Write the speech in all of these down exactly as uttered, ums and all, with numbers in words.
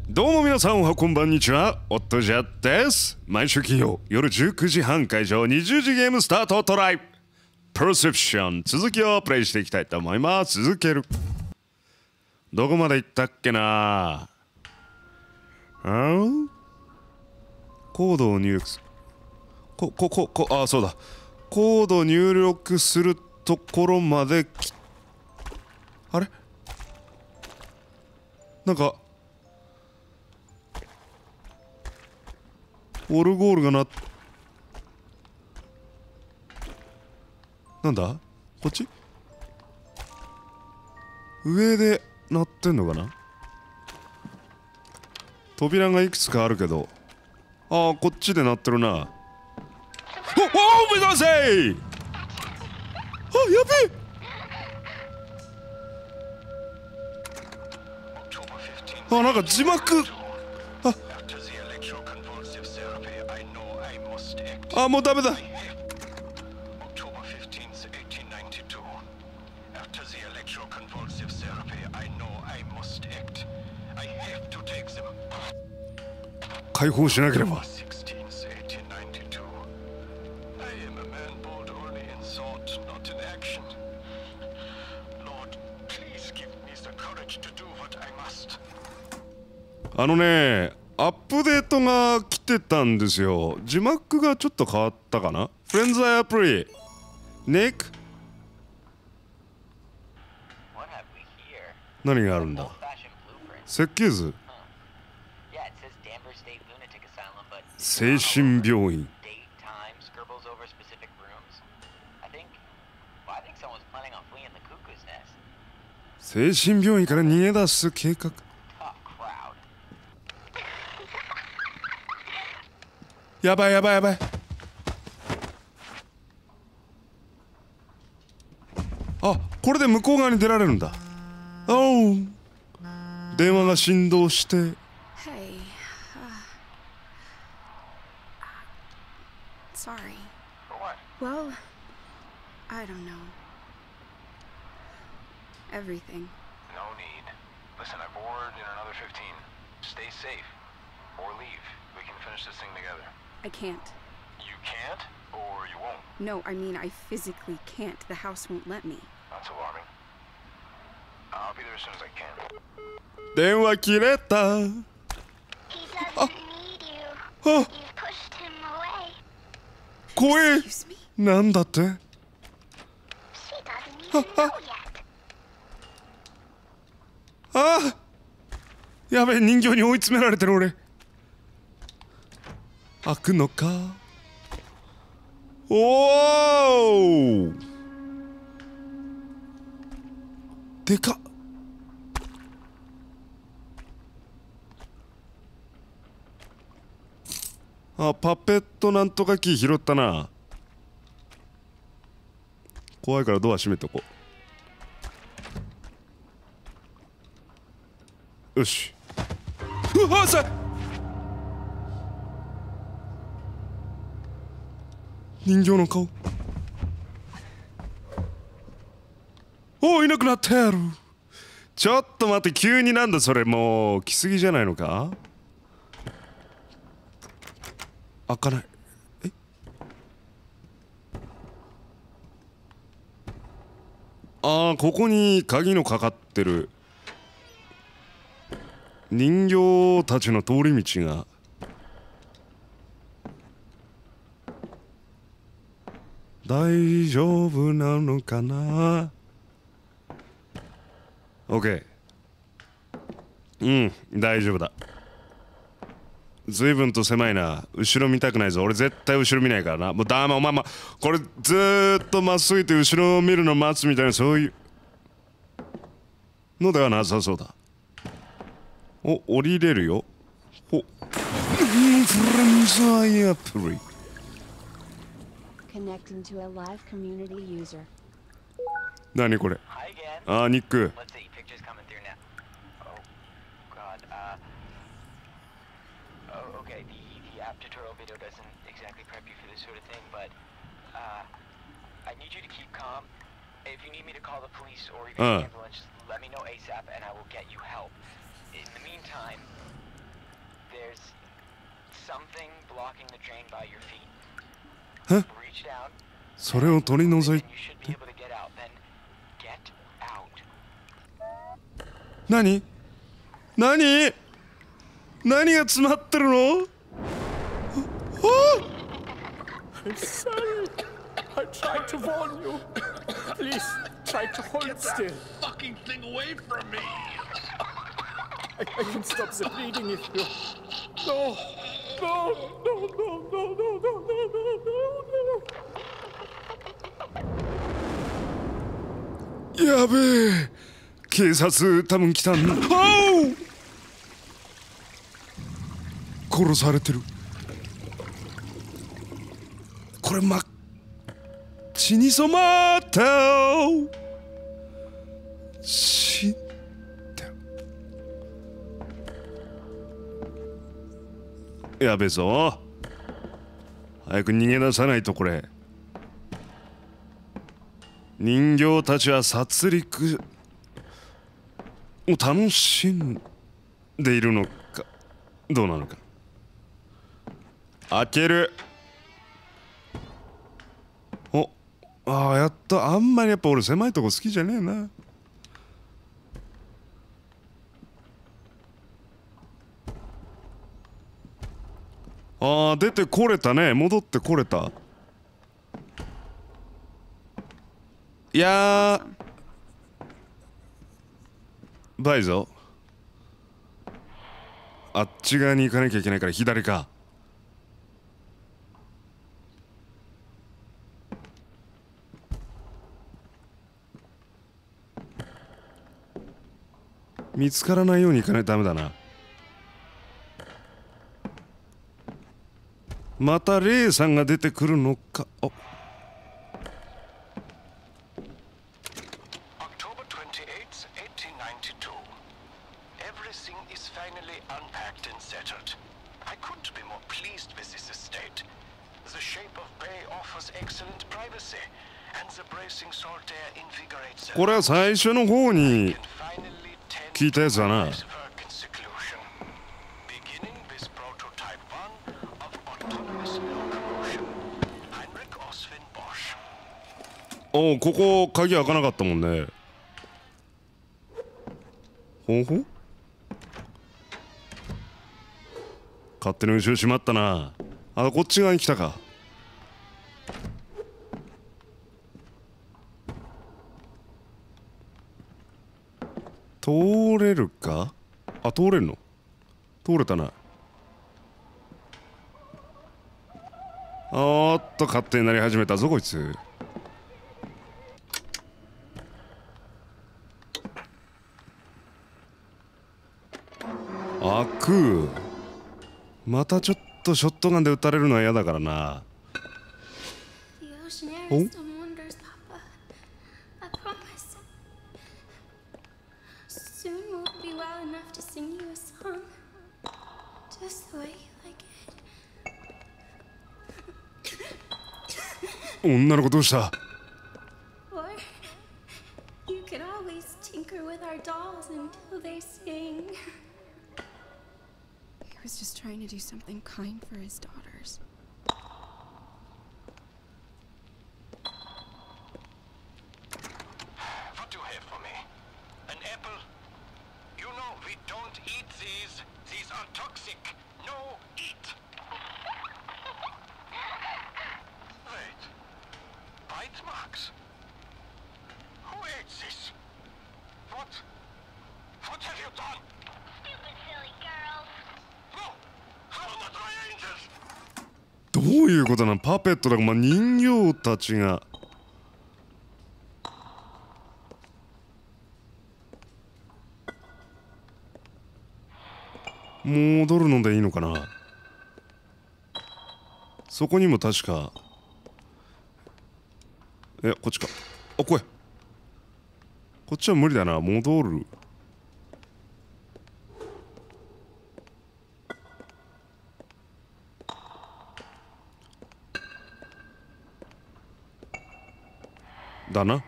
どうも皆さんおはこんばんにちは、オットジャです。毎週金曜夜じゅうくじはん会場にじゅうじゲームスタートトライプロセプション、続きをプレイしていきたいと思います。続ける。どこまで行ったっけなあ。コードを入力する。ここここあそうだ、コード入力するところまできあれなんかオルゴールがななんだこっち上で鳴ってんのかな。扉がいくつかあるけど、ああこっちで鳴ってるな。おお目指せ。あやべえ。あなんか字幕ああもうダメだ。解放しなければ。あのね、アップデートが来てたんですよ。字幕がちょっと変わったかな。フレンズアプリニック何があるんだ。設計図精神病院。精神病院から逃げ出す計画。やばいやばいやばい。あこれで向こう側に出られるんだ。おう電話が振動して。Hey, uh, sorry. For what? Well, I don't know. Everything. No need. Listen, I board in another fifteen. Stay safe. Or leave. We can finish this thing together. I can't. You can't? Or you won't? No, I mean I physically can't. The house won't let me. That's alarming. I'll be there as soon as I can. 電話切れた。 He doesn't need you. You've pushed him away. 怖え。なんだって。 She doesn't even know yet. ああやべえ、人形に追い詰められてる俺。開くのか。おおでかっ。あパペットなんとかキー拾ったな。怖いからドア閉めとこう。よし。うわさ人形の顔。おおいなくなってやる。ちょっと待って、急になんだそれ。もう来すぎじゃないのか。開かない。えああここに鍵のかかってる人形たちの通り道が。大丈夫なのかな。 OK。 うん大丈夫だ。随分と狭いな。後ろ見たくないぞ。俺絶対後ろ見ないからな。もうダメ。お前まこれずーっとまっすぐ行って後ろを見るの待つみたいなそういうのではなさそうだ。お降りれるよ。ほフレンズアイアプリ。何これ。あーニック。 There's something blocking the drain by your feet. Huh? Reach down. それを取り除い You should be able to get out. Then get out. 何何何が詰まってるの？ I'm sorry. I tried to warn you. Please try to hold still. Fucking thing away from me! I, I can stop the bleeding if you. No, no, no, no, no, no, no, no, no, no. やべえ、警察多分来たんだ。殺されてる。これ真っ血に染まった死んだよ。やべえぞ、早く逃げ出さないと。これ人形たちは殺戮を楽しんでいるのかどうなのか。開ける。お、ああ、やった。あんまりやっぱ俺狭いとこ好きじゃねえな。ああ、出てこれたね。戻ってこれた。いやーバイゾ、あっち側に行かなきゃいけないから左か。見つからないように行かないとダメだな。またレイさんが出てくるのか。お、 October twenty-eighth, eighteen ninety-two. Everything is finally unpacked and settled. I couldn't be more pleased with this estate. The shape of bay offers excellent privacy, and the bracing salt air invigorates the これは最初の方に can finally tend 聞いたやつだな。 to Perkins seclusion. Beginning with prototype one of autonomous locomotion. Heinrich Oswin Bosch. おお、ここ鍵開かなかったもんね。ほほ、勝手に後ろ閉まったな。あ、こっち側に来たか。通れるか。あ、通れるの。通れたな。おーっと、勝手になり始めたぞこいつ。開く。またちょっとショットガンで撃たれるのは嫌だからな。 The ocean air Oh. is some wonders, Papa. I promise. Soon we'll be well enough to sing you a song. Just the way you like it. 女の子どうした。 Or you could always tinker with our dolls until they sing. He was just trying to do something kind for his daughters. What do you have for me? An apple? You know we don't eat these. These are toxic. No, eat. Wait. Bite marks? Who ate this? What? What have you done? Stupid silly girls. No! How not my angels? どういうことなの。パペットだか、まあ、人形たちが。戻るのでいいのかな。そこにも確か。え、こっちか。あ、来い。こっちは無理だな。戻る。だな。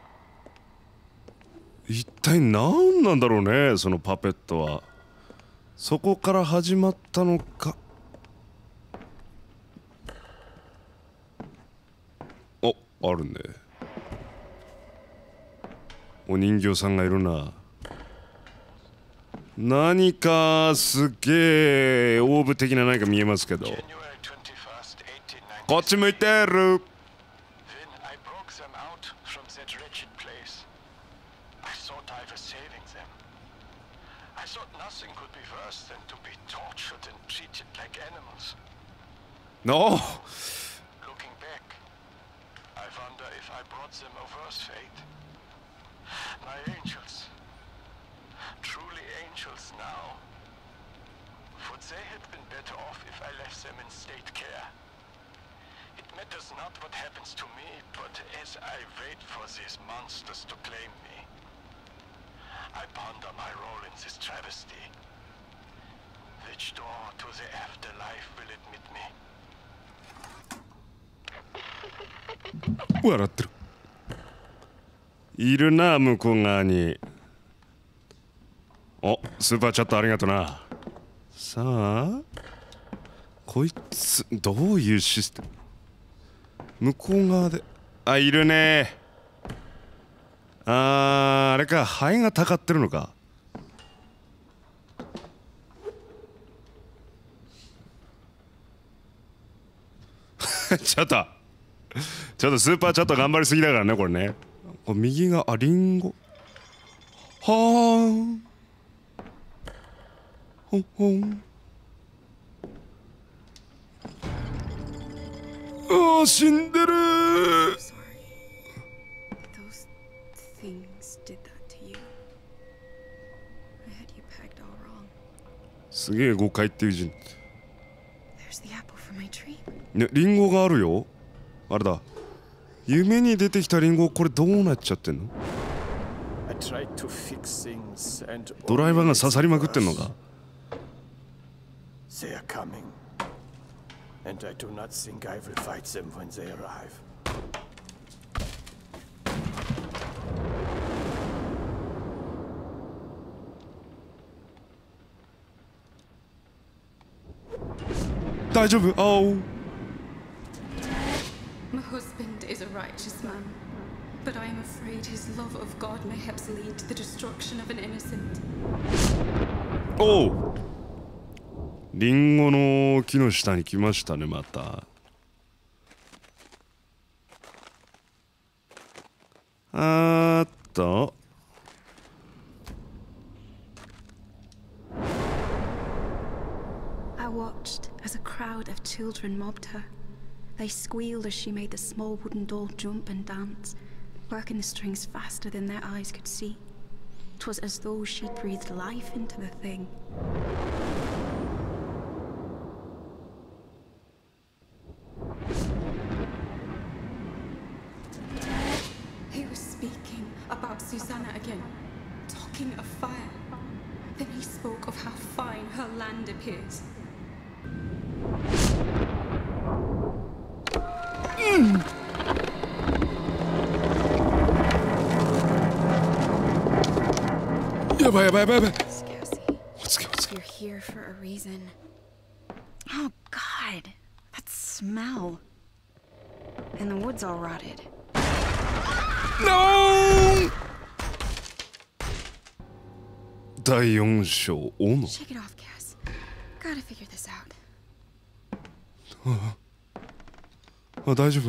一体何なんだろうね、そのパペットは。 そこから始まったのか。お、あるね。お人形さんがいるな。何かすげえオーブ的な何か見えますけど、こっち向いてる。No. Looking back, I wonder if I brought them a worse fate. My angels, truly angels now. Would they have been better off if I left them in state care? It matters not what happens to me, but as I wait for these monsters to claim me, I ponder my role in this travesty. Which door to the afterlife will admit me? 笑ってる。いるな、向こう側に。お、スーパーチャットありがとな。さあ、こいつどういうシステム。向こう側で、あ、いるね。あー、あれか、肺がたかってるのか。ちょっとちょっとスーパーチャット頑張りすぎだからね、これね。これ右が、あ、リンゴ。はーん。ほんほん。あー、死んでるー。すげえ誤解っていう字。ね、リンゴがあるよ。あれだ。夢に出てきたリンゴ、これどうなっちゃってんの？ドライバーが刺さりまくってんのか？大丈夫？あお。 My husband is a righteous man, but I am afraid his love of God mayhaps lead to the destruction of an innocent. おう。リンゴの木の下に来ましたね、また。あーっと。 I watched as a crowd of children mobbed her. They squealed as she made the small wooden doll jump and dance, working the strings faster than their eyes could see. 'Twas as though she'd breathed life into the thing. He was speaking about Susanna again, talking of fire. Then he spoke of how fine her land appears. Mm. Yabai, yabai, yabai, yabai. Scarsy. What's going on? You're here for a reason. Oh God, that smell. And the wood's all rotted. No! 第四章、斧。 Shake it off, Cass. Gotta figure this out. ああ、大丈夫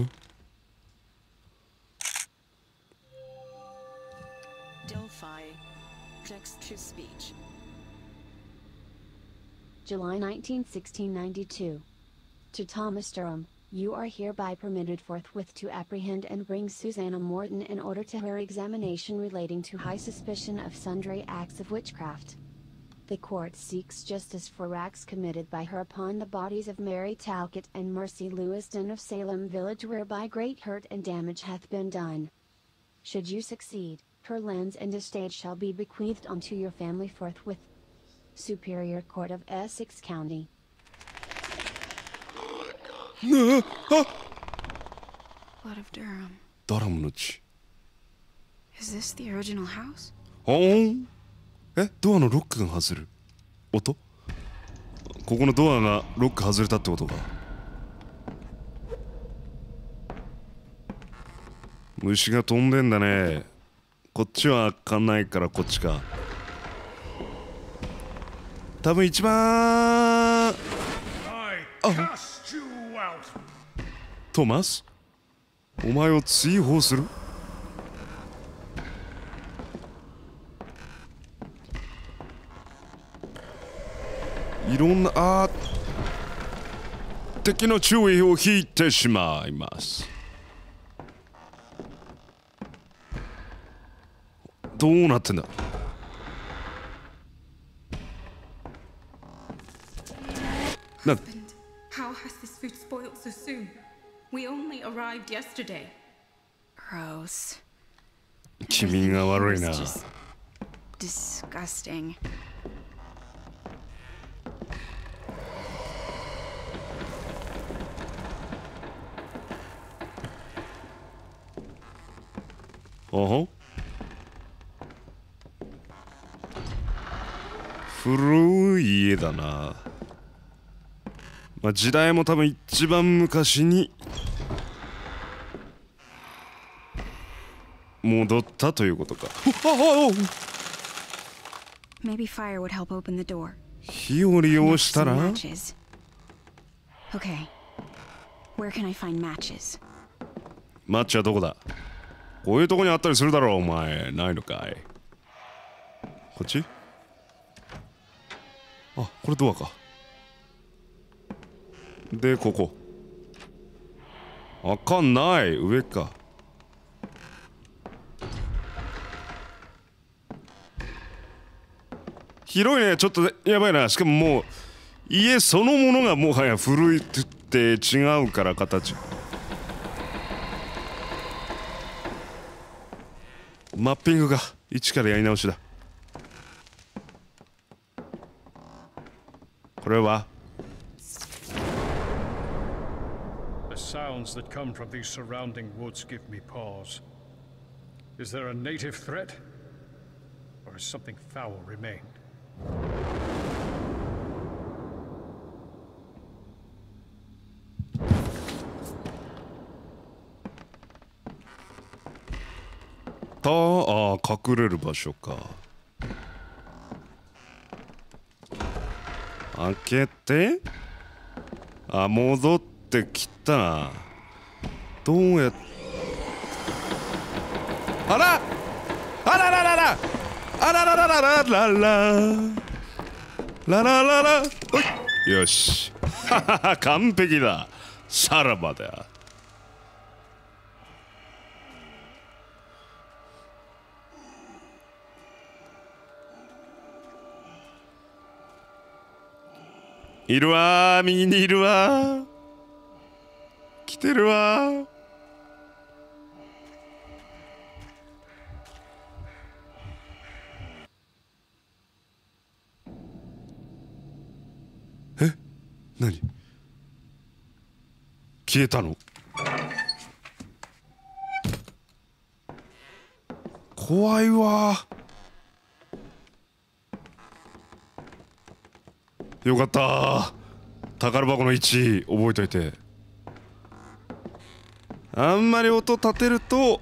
？Delphi, text to speech. July nineteenth, sixteen ninety-two. To Thomas Durham, you are hereby permitted forthwith to apprehend and bring Susanna Morton in order to her examination relating to high suspicion of sundry acts of witchcraft. The court seeks justice for acts committed by her upon the bodies of Mary Talcott and Mercy Lewiston of Salem Village, whereby great hurt and damage hath been done. Should you succeed, her lands and estate shall be bequeathed unto your family forthwith. Superior Court of Essex County. Blood of Durham. ダラムの血。 Is this the original house? ほーん。え、ドアのロックが外れる。音？ ここのドアがロック外れたってことか。虫が飛んでんだね。こっちは開かないからこっちか。多分一番。あ、トーマス、お前を追放する。いろんな、あー、敵の注意を引いてしまいます。どうなってんだ。な、 How has this food spoiled so soon? We only arrived yesterday. Gross. 君が悪いな。 Disgusting. おほ。古い家だな。まあ、時代も多分一番昔に戻ったということか。 Maybe fire would help open the door. 火を利用したら Matches. Okay. Where can I find matches? マッチはどこだ。こういうとこにあったりするだろう。お前ないのかい。こっち。あ、これドアか。でここ開かんない。上か。広いね。ちょっとやばいな。しかももう家そのものがもはや古いって違うから形。マッピングが一からやり直しだ。これは The sounds that come from these surrounding woods give me pause. Is there a native threat? Or has something foul remained? たあ、隠れる場所か。開けて、あ、戻ってきた。どうやっ、あらあららららあららららららららららら、おい、よし完璧だ。さらばだ。いるわー、右にいるわー、来てるわー。え、何、消えたの。怖いわー。よかったー。宝箱の位置覚えといて。あんまり音立てると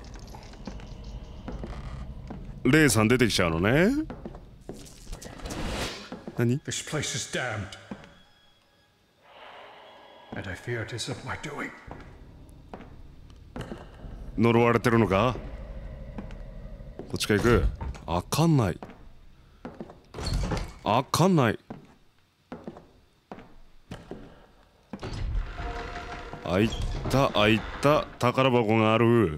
レイさん出てきちゃうのね。何？ This place is damned. And I fear it is of my doing. 呪われてるのか。こっちか行く。開かんない。開かんない。開いた開いた。宝箱がある。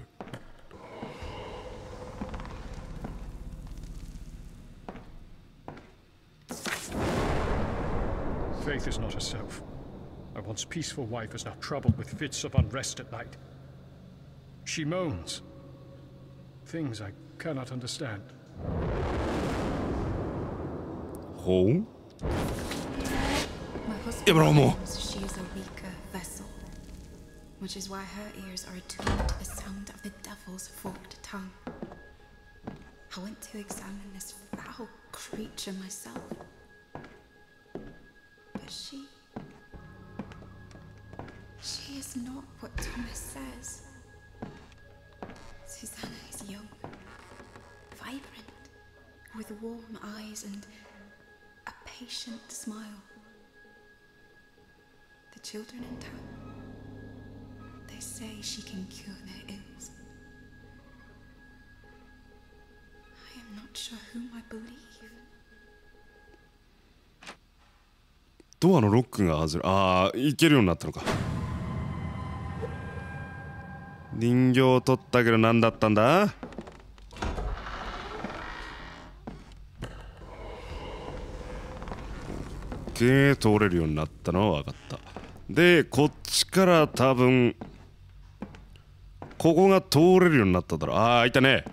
Faith is not herself. My once peaceful wife is now troubled with fits of unrest at night. She moans things I cannot understand. ほう。 My husband knows she is a weaker vessel, which is why her ears are attuned to the sound of the devil's forked tongue. I went to examine this foul creature myself, but But she... She is not what Thomas says. Susanna is young, vibrant, with warm eyes and a patient smile. The children in town, they say she can cure their ills. I am not sure whom I believe. ドアのロックが外れ、ああ、行けるようになったのか。人形を取ったけど何だったんだ。ゲー通れるようになったのは分かった。で、こっちから多分ここが通れるようになっただろう。ああ、いたね。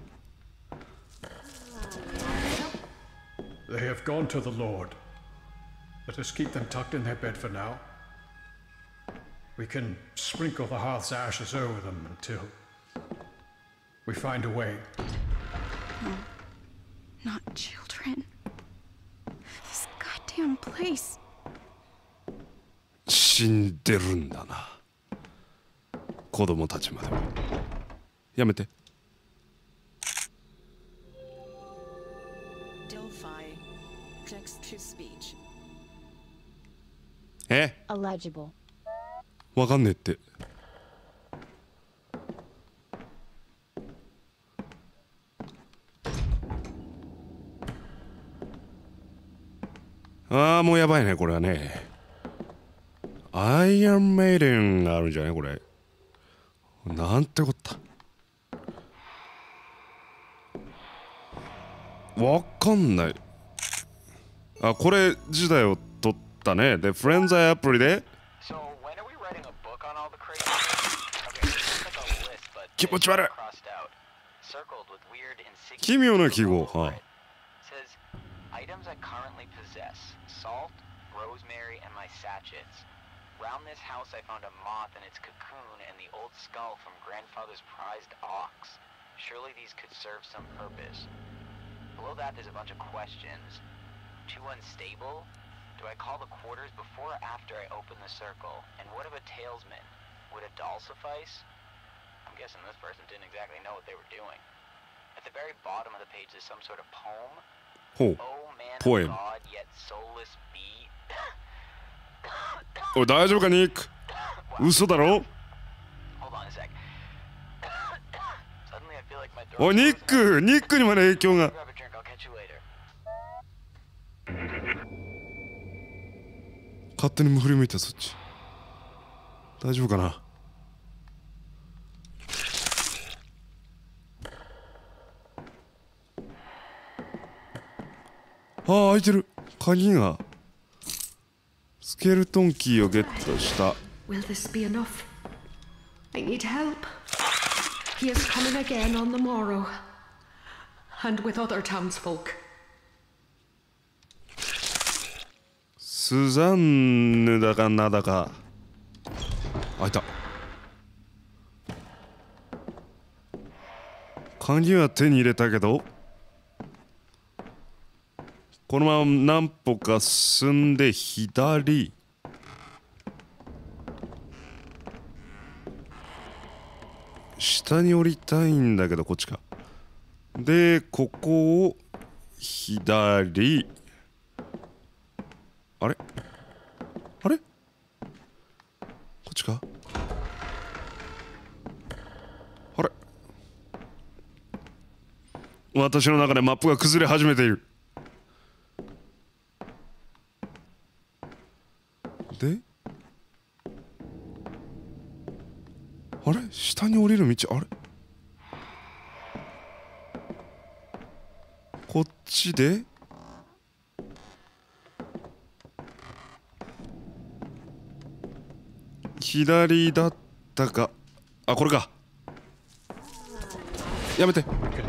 They have gone to the Lord. Let us keep them tucked in their bed for now. We can sprinkle the hearth's ashes over them until we find a way. No, not children. This goddamn place. 死んでるんだな。子供たちまでも。やめて。 Delphi. Text to speech. え？ Illegible. わかんねえって。ああ、もうやばいね、これはね。アイアンメイデンがあるんじゃないこれ。なんてこった。わかんない。あ、これ自体を撮ったね。で、フレンズアイアプリで。気持ち悪い。奇妙な記号。はあ。 Around this house, I found a moth and its cocoon and the old skull from grandfather's prized ox. Surely these could serve some purpose. Below that, there's a bunch of questions. Too unstable? Do I call the quarters before or after I open the circle? And what of a talesman? Would a doll suffice? I'm guessing this person didn't exactly know what they were doing. At the very bottom of the page, there's some sort of poem. Oh, oh man poem. of God, yet soulless be. おい、大丈夫かニック。嘘だろ。おい、ニック、ニックにまで影響が。勝手に振り向いたそっち。大丈夫かな。ああ、開いてる。鍵が。スケルトンキーをゲットした。 Will this be enough? I need help. He is coming again on the morrow, and with other townsfolk. スザンヌだかなだか。開いた。鍵は手に入れたけど。このまま何歩か進んで左。下に降りたいんだけどこっちか。でここを左。あれあれこっちか。あれ私の中でマップが崩れ始めている。であれ下に降りる道あれこっちで左だったか。あ、これか。やめて。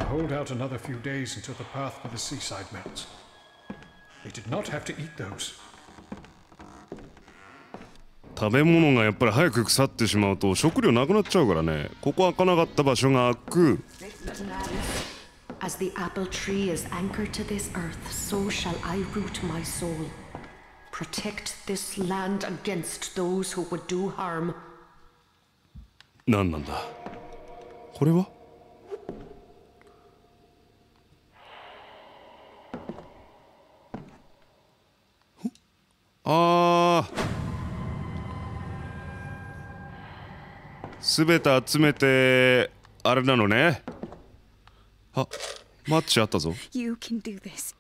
食べ物がやっぱり早く腐ってしまうと食料なくなっちゃうからね。ここ開かなかった場所が開く。 As the apple tree is anchored to this earth, so shall I root my soul. Protect this land against those who would do harm. 何なんだこれは。ああ、すべて集めてあれなのね。あ、マッチあったぞ。 You can do this.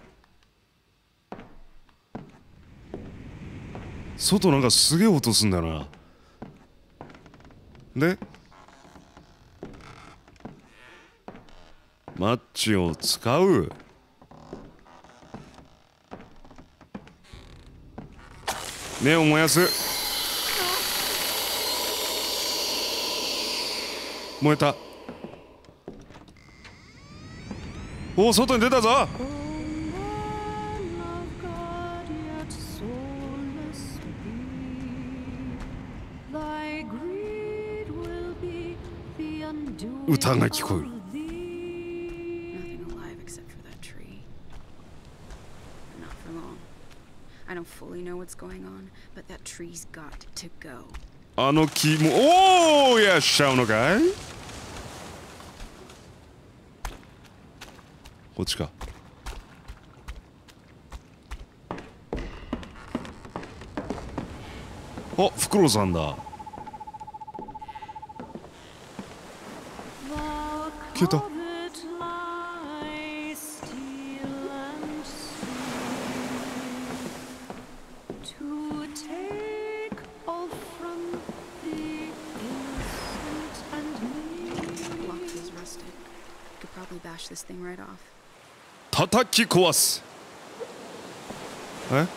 外なんかすげえ音すんだよな。でマッチを使う。根を燃やす。燃えた。おお、外に出たぞ。歌が聞こえる。 I don't fully know what's going on, but that tree's got to go. あの木もおお、いやっしゃうのかい。こっちか。あ、フクロウさんだ。消えた。 This thing right off. 叩き壊す。え？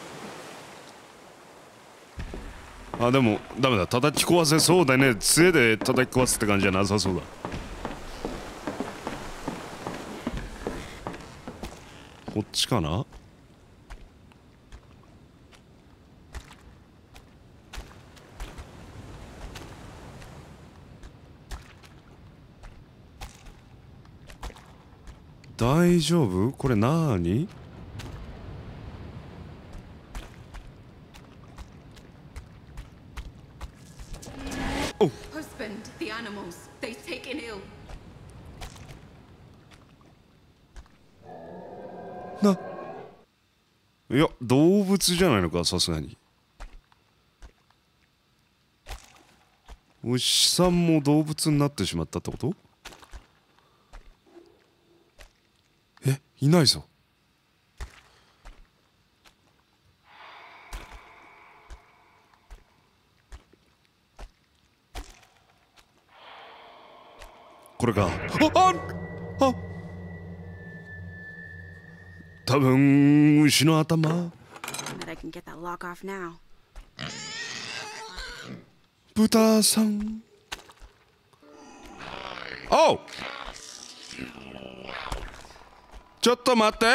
あ、でもダメだ。叩き壊せそうだね。杖で叩き壊すって感じじゃなさそうだ。こっちかな？大丈夫？これなーに？おっ。 Husband, the animals, they've taken ill. な。いや、動物じゃないのか、さすがに。牛さんも動物になってしまったってこと？え、いないぞ。これか。あ、あ、あ、多分牛の頭。豚さん。おう。ちょっと待って。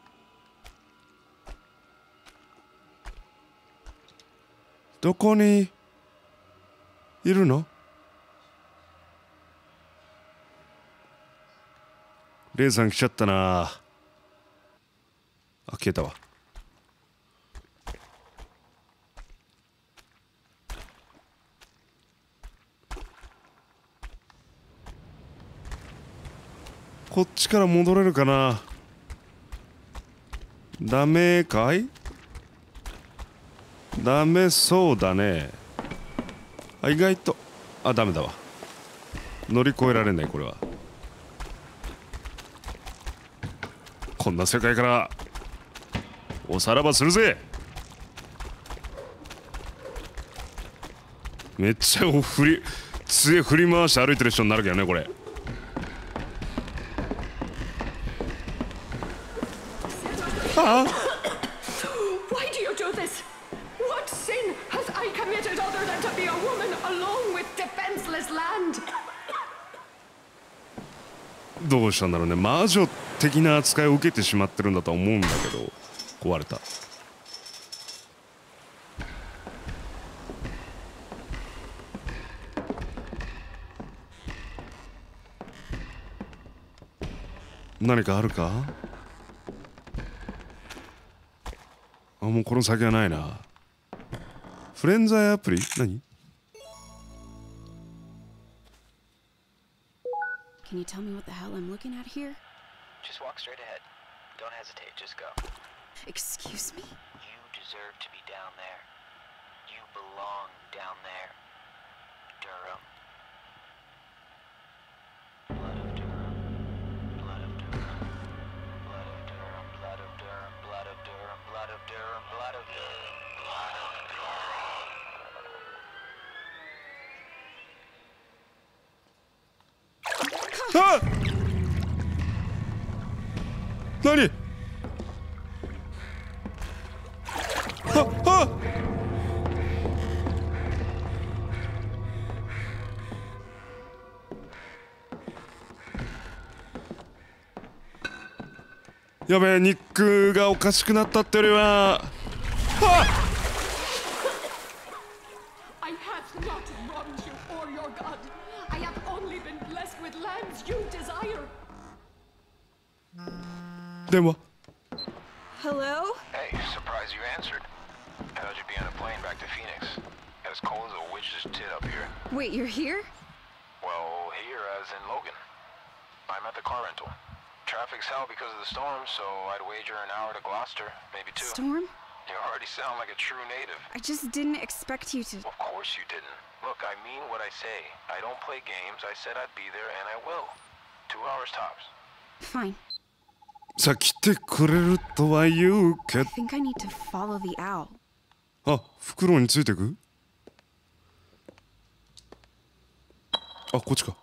どこにいるの？レイさん来ちゃったな。あ、消えたわ。こっちから戻れるかな。ダメかい？ダメそうだね。あ、意外と。あ、ダメだわ。乗り越えられない、これは。こんな世界からおさらばするぜ。めっちゃお振り杖振り回して歩いてる人になるけどね、これ。 Why do you do this? What sin has I committed other than to be a woman alone with defenseless land? どうしたんだろうね。魔女的な扱いを受けてしまってるんだとは思うんだけど、壊れた。何かあるか？ あ、もうこの先はないな。フレンザイアプリ？何？ Can you tell me what the hell I'm looking at here? Just walk straight ahead. Don't hesitate, just go. Excuse me? You deserve to be down there. You belong down there. Durham. Blood of Durham. Blood of Durham. Blood of Durham. Blood of Durham. Blood of Durham. Blood of Durham. Blood of Durham. Blood of Durham. あっ！何？あっあっ！やべえ、ニックがおかしくなったってよりは、あっ！ I have not wronged you or your god. I have only been blessed with lands you desire. 電話。 Hello? Hey, surprised you answered. How'd you be on a plane back to Phoenix? As cold as a witch's tit up here. Wait, you're here? Well, here as in Logan. I'm at the car rental. Traffic's hell because of the storm, so I'd wager an hour to Gloucester, maybe two. Storm? You already sound like a true native. I just didn't expect you to... Of course you didn't. Look, I mean what I say. I don't play games. I said I'd be there, and I will. Two hours tops. Fine. さあ来てくれるとは言うけ I think I need to follow the owl. あ、袋についてく？あ、こっちか。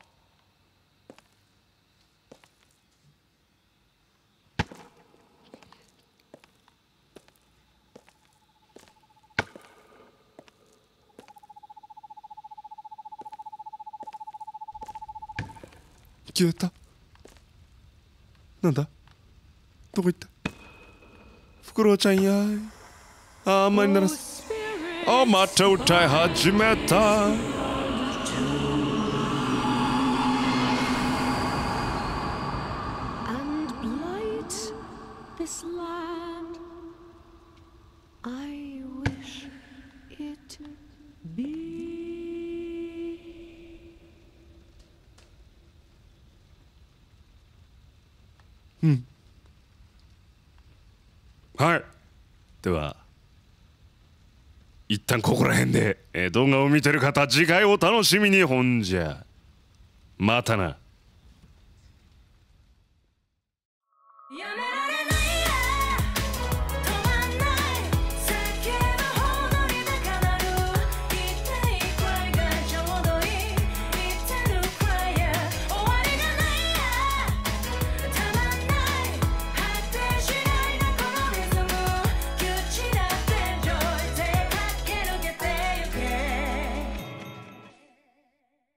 消えた。なんだ？どこ行った？フクロウちゃんやい。あんまりならす。あ、また歌い始めた。 And blight this land. I wish it be. うん。はい。では一旦ここら辺で、えー、動画を見てる方次回お楽しみに。ほんじゃまたな。